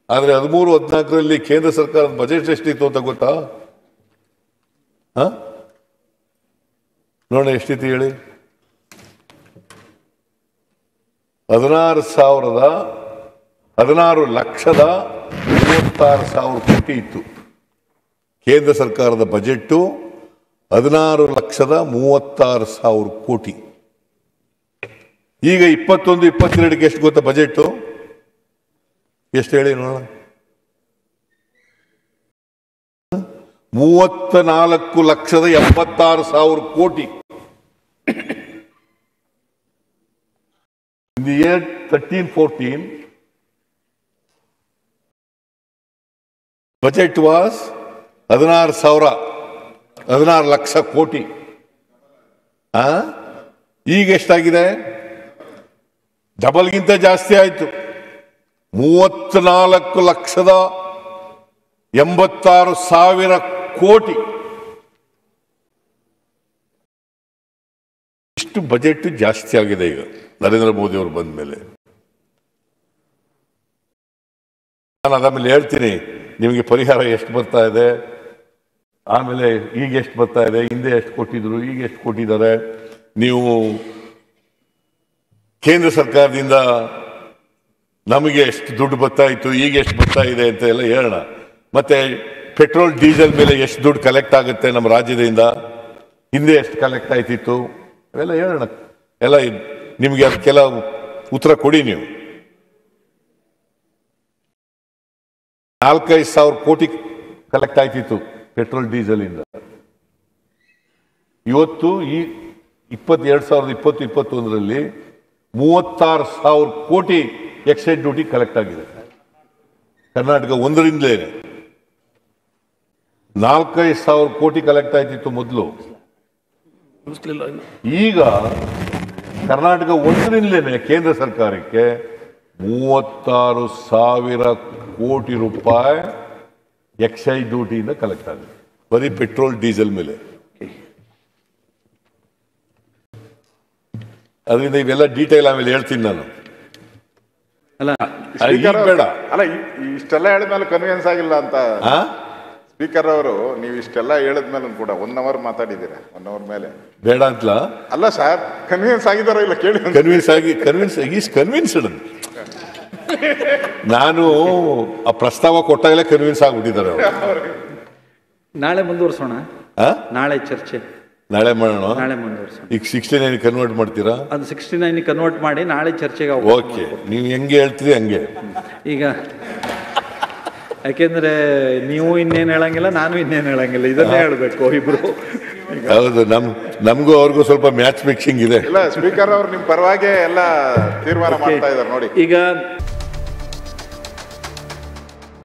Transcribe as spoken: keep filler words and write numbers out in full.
ಆದ್ರೆ ಹದಿಮೂರು ಹದಿನಾಲ್ಕರಲ್ಲಿ ಕೇಂದ್ರ ಸರ್ಕಾರದ ಬಜೆಟ್ ಎಷ್ಟಿತ್ತು ಅಂತ ಗೊತ್ತಾ? ಹ ನೋಡ ಎಷ್ಟಿತ್ತು ಹೇಳಿ. ಹದಿನಾರು ಸಾವಿರದ ಹದಿನಾರು ಲಕ್ಷದ ಮೂವತ್ತಾರು ಸಾವಿರ ಕೋಟಿ ಇತ್ತು ಕೇಂದ್ರ ಸರ್ಕಾರದ ಬಜೆಟ್ಟು. ಹದಿನಾರು ಲಕ್ಷದ ಮೂವತ್ತಾರು ಸಾವಿರ ಕೋಟಿ. ಈಗ ಇಪ್ಪತ್ತೊಂದು ಇಪ್ಪತ್ತೆರಡಕ್ಕೆ ಎಷ್ಟು ಗೊತ್ತಾ ಬಜೆಟ್? ಎಷ್ಟು ಹೇಳಿ ನೋಡೋಣ. ಮೂವತ್ತ ನಾಲ್ಕು ಲಕ್ಷದ ಎಂಬತ್ತಾರು ಸಾವಿರ ಕೋಟಿ. In the year thirteen fourteen budget was ಹದಿನಾರು ಸಾವಿರ ಹದಿನಾರು ಲಕ್ಷ ಕೋಟಿ. ಆ ಈಗ ಎಷ್ಟಾಗಿದೆ? ಡಬಲ್ಗಿಂತ ಜಾಸ್ತಿ ಆಯ್ತು. ಮೂವತ್ನಾಲ್ಕು ಲಕ್ಷದ ಎಂಬತ್ತಾರು ಸಾವಿರ ಕೋಟಿ. ಇಷ್ಟು ಬಜೆಟ್ ಜಾಸ್ತಿ ಆಗಿದೆ ಈಗ ನರೇಂದ್ರ ಮೋದಿ ಅವರು ಬಂದ ಮೇಲೆ. ನಾನು ಅದಾದ್ಮೇಲೆ ಹೇಳ್ತೀನಿ ನಿಮಗೆ ಪರಿಹಾರ ಎಷ್ಟು ಬರ್ತಾ ಇದೆ, ಆಮೇಲೆ ಈಗ ಎಷ್ಟು ಬರ್ತಾ ಇದೆ, ಹಿಂದೆ ಎಷ್ಟು ಕೊಟ್ಟಿದ್ರು, ಈಗ ಎಷ್ಟು ಕೊಟ್ಟಿದ್ದಾರೆ, ನೀವು ಕೇಂದ್ರ ಸರ್ಕಾರದಿಂದ ನಮಗೆ ಎಷ್ಟು ದುಡ್ಡು ಬರ್ತಾ ಇತ್ತು, ಈಗ ಎಷ್ಟು ಬರ್ತಾ ಇದೆ ಅಂತ ಎಲ್ಲ ಹೇಳೋಣ. ಮತ್ತೆ ಪೆಟ್ರೋಲ್ ಡೀಸೆಲ್ ಮೇಲೆ ಎಷ್ಟು ದುಡ್ಡು ಕಲೆಕ್ಟ್ ಆಗುತ್ತೆ ನಮ್ಮ ರಾಜ್ಯದಿಂದ, ಹಿಂದೆ ಎಷ್ಟು ಕಲೆಕ್ಟ್ ಆಯ್ತಿತ್ತು, ಅವೆಲ್ಲ ಹೇಳೋಣ. ಎಲ್ಲ ನಿಮಗೆ ಅದಕ್ಕೆಲ್ಲ ಉತ್ತರ ಕೊಡಿ. ನೀವು ನಾಲ್ಕೈದು ಸಾವಿರ ಕೋಟಿ ಕಲೆಕ್ಟ್ ಆಯ್ತಿತ್ತು ಪೆಟ್ರೋಲ್ ಡೀಸೆಲ್ ಇಂದ. ಇವತ್ತು ಈ ಇಪ್ಪತ್ತೆರಡು ಸಾವಿರದ ಇಪ್ಪತ್ತು ಇಪ್ಪತ್ತೊಂದರಲ್ಲಿ ಮೂವತ್ತಾರು ಸಾವಿರ ಕೋಟಿ ಎಕ್ಸೈಸ್ ಡ್ಯೂಟಿ ಕಲೆಕ್ಟ್ ಆಗಿದೆ ಕರ್ನಾಟಕ ಒಂದರಿಂದಲೇ. ನಾಲ್ಕೈದು ಸಾವಿರ ಕೋಟಿ ಕಲೆಕ್ಟ್ ಆಯ್ತಿತ್ತು ಮೊದಲು. ಈಗ ಕರ್ನಾಟಕ ಒಂದರಿಂದಲೇ ಕೇಂದ್ರ ಸರ್ಕಾರಕ್ಕೆ ಮೂವತ್ತಾರು ಸಾವಿರ ಕೋಟಿ ರೂಪಾಯಿ ಎಕ್ಸೈಸ್ ಡ್ಯೂಟಿಯಿಂದ ಕಲೆಕ್ಟ್ ಆಗಿದೆ ಬರೀ ಪೆಟ್ರೋಲ್ ಡೀಸೆಲ್ ಮೇಲೆ. ಅದರಿಂದ ಇವೆಲ್ಲ ಡೀಟೇಲ್ ಆಮೇಲೆ ಹೇಳ್ತೀನಿ ನಾನು. ಅಲ್ಲ ಬೇಡ ಅಲ್ಲ ಇಷ್ಟೆಲ್ಲ ಹೇಳಿದ್ಮೇಲೆ ಕನ್ವಿನ್ಸ್ ಆಗಿಲ್ಲ ಅಂತ ಸ್ಪೀಕರ್ ಅವರು, ನೀವು ಇಷ್ಟೆಲ್ಲ ಹೇಳಿದ್ಮೇಲೆ ಕೂಡ ಒನ್ ಅವರ್ ಮಾತಾಡಿದ್ದೀರಾ. ಒನ್ ಅವರ್ ಮೇಲೆ ಬೇಡ ಅಂತಲ ಅಲ್ಲ ಸರ್, ಕನ್ವಿನ್ಸ್ ಆಗಿದಾರೋ ಇಲ್ಲ ಕೇಳಿ. ಕನ್ವಿನ್ಸ್ ಆಗಿ ಕನ್ವಿನ್ಸ್ ಈಸ್ ಕನ್ವಿನ್ಸ್ಡ್. ನಾನು ಆ ಪ್ರಸ್ತಾವ ಕೊಟ್ಟಾಗಲೇ ಕನ್ವಿನ್ಸ್ ಆಗ್ಬಿಟ್ಟಿದ್ದಾರೆ ಅವರು. ನಾಳೆ ಮುಂದುವರ್ಸೋಣ. ನಾಳೆ ಚರ್ಚೆ ನಾಳೆ ಮಾಡೋಣ. ನಾಳೆ ಮುಂದುವರ್ಸೋಣ. ಈಗ ಸಿಕ್ಸ್ಟಿ ನೈನ್ ಕನ್ವರ್ಟ್ ಮಾಡ್ತೀರಾ? ಅದು ಸಿಕ್ಸ್ಟಿ ನೈನ್ ಕನ್ವರ್ಟ್ ಮಾಡಿ ನಾಳೆ ಚರ್ಚೆಗೆ. ಓಕೆ, ನೀವು ಹೆಂಗೆ ಹೇಳ್ತೀರಿ ಹಂಗೆ. ಈಗ ಯಾಕೆಂದ್ರೆ ನೀವು ಇನ್ನೇನು ಹೇಳಂಗಿಲ್ಲ, ನಾನು ಇನ್ನೇನು ಹೇಳಂಗಿಲ್ಲ, ಇದನ್ನೇ ಹೇಳ್ಬೇಕು ಇಬ್ರು. ಹೌದು, ನಮ್ ನಮಗೂ ಅವ್ರಿಗೂ ಸ್ವಲ್ಪ ಮ್ಯಾಚ್ ಫಿಕ್ಸಿಂಗ್ ಇದೆ. ಇಲ್ಲ, ಸ್ಪೀಕರ್ ಅವರು ನಿಮ್ ಪರವಾಗಿ ಎಲ್ಲ ತೀರ್ಮಾನ ಮಾಡ್ತಾ ಇದ್ದಾರೆ ನೋಡಿ. ಈಗ